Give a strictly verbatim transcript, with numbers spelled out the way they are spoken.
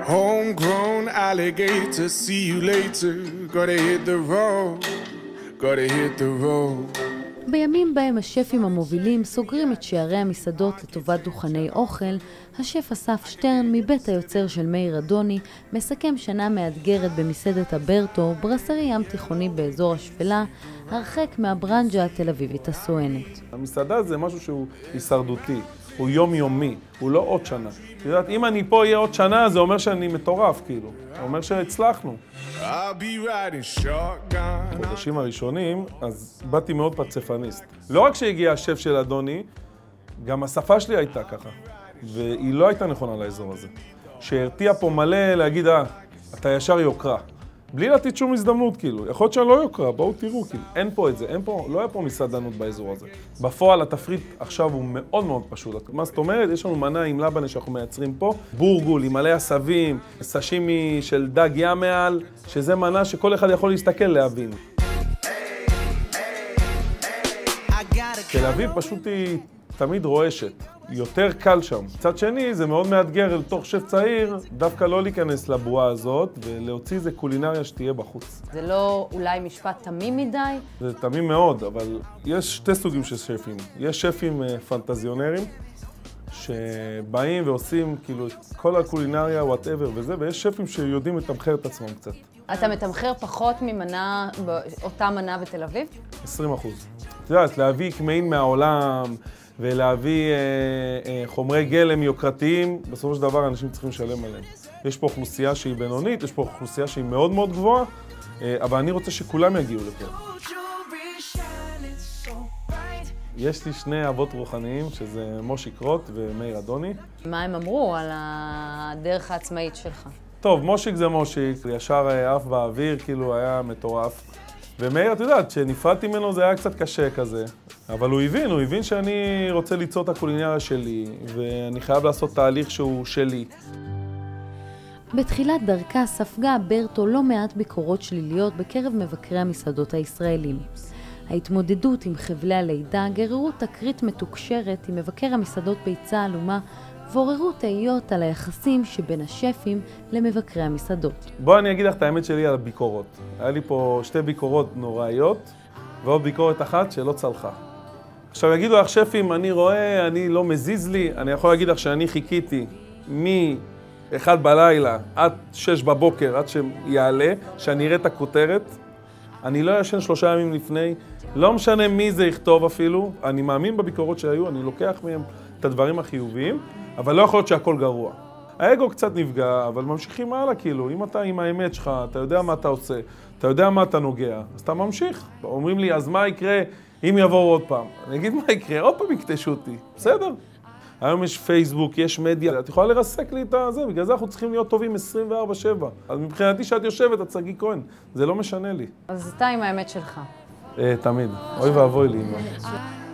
Homegrown alligator, see you later. Gotta hit the road, gotta hit the road. בימים בהם השפים המובילים סוגרים את שערי המסעדות לטובת דוכני אוכל, השף אסף שטרן מבית היוצר של מאיר אדוני מסכם שנה מאתגרת במסעדת הברטו, ברסרי ים תיכוני באזור השפלה, הרחק מהברנג'ה התל אביבית הסואנת. המסעדה זה משהו שהוא הישרדותי, הוא יומיומי, הוא לא עוד שנה. את יודעת, אם אני פה יהיה עוד שנה, זה אומר שאני מטורף, כאילו. זה אומר שהצלחנו. בחודשים הראשונים, אז באתי מאוד פצפניסט. לא רק שהגיע השף של אדוני, גם השפה שלי הייתה ככה. והיא לא הייתה נכונה לאזור הזה. שהרתיע פה מלא להגיד, אה, אתה ישר יוקרה. בלי לתת שום הזדמנות, כאילו. יכול להיות שאני לא יוקרה, בואו תראו, כאילו. אין פה את זה, אין פה, לא היה פה מסעדנות באזור הזה. בפועל, התפריט עכשיו הוא מאוד מאוד פשוט. מה זאת אומרת? יש לנו מנה עם לבנה שאנחנו מייצרים פה, בורגול עם מלא עשבים, סשימי של דג ים מעל, שזה מנה שכל אחד יכול להסתכל להבין. תל אביב פשוט היא תמיד רועשת. יותר קל שם. מצד שני, זה מאוד מאתגר לתוך שף צעיר, דווקא לא להיכנס לבועה הזאת, ולהוציא איזה קולינריה שתהיה בחוץ. זה לא אולי משפט תמים מדי? זה תמים מאוד, אבל יש שתי סוגים של שפים. יש שפים פנטזיונרים, שבאים ועושים כאילו כל הקולינריה, whatever וזה, ויש שפים שיודעים לתמחר את עצמם קצת. אתה מתמחר פחות ממנה, אותה מנה בתל אביב? עשרים אחוז. את יודעת, להביא קמעין מהעולם, ולהביא אה, אה, חומרי גלם יוקרתיים, בסופו של דבר אנשים צריכים לשלם עליהם. יש פה אוכלוסייה שהיא בינונית, יש פה אוכלוסייה שהיא מאוד מאוד גבוהה, אה, אבל אני רוצה שכולם יגיעו לפה. יש לי שני אבות רוחניים, שזה מושיק רוט ומאיר אדוני. מה הם אמרו על הדרך העצמאית שלך? טוב, מושיק זה מושיק, ישר עף באוויר, כאילו היה מטורף. ומאיר, את יודעת, כשנפרדתי ממנו זה היה קצת קשה כזה. אבל הוא הבין, הוא הבין שאני רוצה ליצור את הקולינריה שלי, ואני חייב לעשות תהליך שהוא שלי. בתחילת דרכה ספגה ברטו לא מעט ביקורות שליליות בקרב מבקרי המסעדות הישראלים. ההתמודדות עם חבלי הלידה גררו תקרית מתוקשרת עם מבקר המסעדות ביצה אלומה, ועוררו תהיות על היחסים שבין השפים למבקרי המסעדות. בוא אני אגיד לך את האמת שלי על הביקורות. היה לי פה שתי ביקורות נוראיות, ועוד ביקורת אחת שלא צלחה. עכשיו יגידו לך שפים, אני רואה, אני לא מזיז לי, אני יכול להגיד לך שאני חיכיתי מ-אחד בלילה עד שש בבוקר, עד שיעלה, שאני אראה את הכותרת. אני לא ישן שלושה ימים לפני, לא משנה מי זה יכתוב אפילו, אני מאמין בביקורות שהיו, אני לוקח מהם את הדברים החיוביים, אבל לא יכול להיות שהכל גרוע. האגו קצת נפגע, אבל ממשיכים הלאה, כאילו, אם אתה עם האמת שלך, אתה יודע מה אתה עושה, אתה יודע מה אתה נוגע, אז אתה ממשיך. אומרים לי, אז מה יקרה אם יבואו עוד פעם? אני אגיד, מה יקרה? עוד פעם יקטשו אותי. בסדר. היום יש פייסבוק, יש מדיה, את יכולה לרסק לי את זה, בגלל זה אנחנו צריכים להיות טובים עשרים וארבע שבע. אז מבחינתי שאת יושבת, את שגיא כהן, זה לא משנה לי. אז אתה עם האמת שלך. תמיד. אוי ואבוי לי עם האמת.